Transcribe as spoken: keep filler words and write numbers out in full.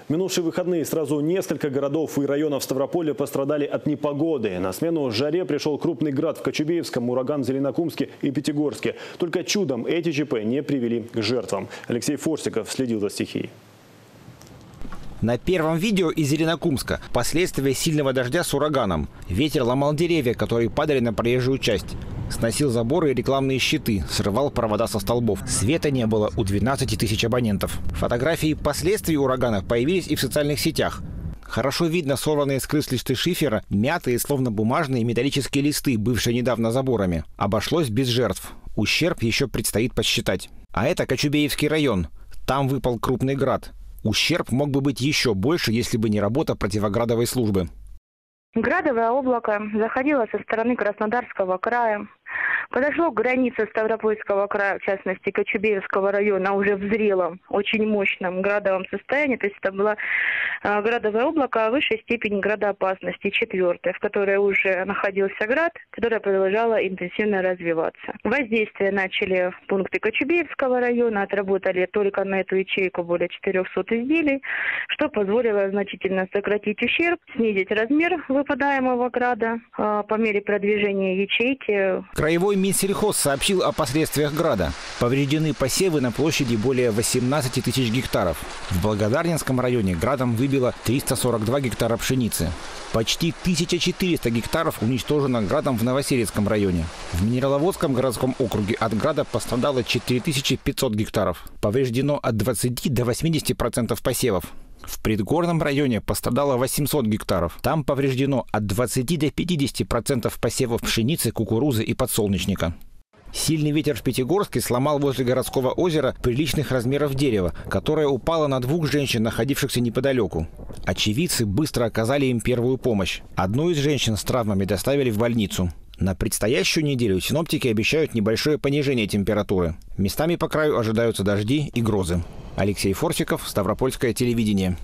В минувшие выходные сразу несколько городов и районов Ставрополя пострадали от непогоды. На смену жаре пришел крупный град в Кочубеевском, ураган в Зеленокумске и Пятигорске. Только чудом эти ЧП не привели к жертвам. Алексей Форсиков следил за стихией. На первом видео из Зеленокумска последствия сильного дождя с ураганом. Ветер ломал деревья, которые падали на проезжую часть. Сносил заборы и рекламные щиты, срывал провода со столбов. Света не было у двенадцати тысяч абонентов. Фотографии последствий урагана появились и в социальных сетях. Хорошо видно сорванные с крыш листы шифера, мятые, словно бумажные металлические листы, бывшие недавно заборами. Обошлось без жертв. Ущерб еще предстоит подсчитать. А это Кочубеевский район. Там выпал крупный град. Ущерб мог бы быть еще больше, если бы не работа противоградовой службы. Градовое облако заходило со стороны Краснодарского края. Подошло к границе Ставропольского края, в частности Кочубеевского района, уже в зрелом, очень мощном градовом состоянии. То есть это было э, градовое облако высшей степени градоопасности, четвертое, в которой уже находился град, которое продолжало интенсивно развиваться. Воздействие начали пункты Кочубеевского района, отработали только на эту ячейку более четырёхсот изделий, что позволило значительно сократить ущерб, снизить размер выпадаемого града э, по мере продвижения ячейки. Краевой Минсельхоз сообщил о последствиях града. Повреждены посевы на площади более восемнадцати тысяч гектаров. В Благодарнинском районе градом выбило триста сорок два гектара пшеницы. Почти тысяча четыреста гектаров уничтожено градом в Новосельцевском районе. В Минераловодском городском округе от града пострадало четыре тысячи пятьсот гектаров. Повреждено от двадцати до восьмидесяти процентов посевов. В Предгорном районе пострадало восемьсот гектаров. Там повреждено от двадцати до пятидесяти процентов посевов пшеницы, кукурузы и подсолнечника. Сильный ветер в Пятигорске сломал возле городского озера приличных размеров дерево, которое упало на двух женщин, находившихся неподалеку. Очевидцы быстро оказали им первую помощь. Одну из женщин с травмами доставили в больницу. На предстоящую неделю синоптики обещают небольшое понижение температуры. Местами по краю ожидаются дожди и грозы. Алексей Форсиков, Ставропольское телевидение.